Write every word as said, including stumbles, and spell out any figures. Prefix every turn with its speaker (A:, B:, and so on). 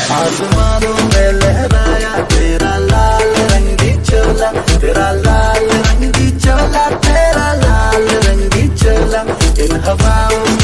A: आसमानों में लहराया तेरा लाल रंगी चोला, तेरा लाल रंगी चोला, तेरा लाल रंगी चोला इन हवाओं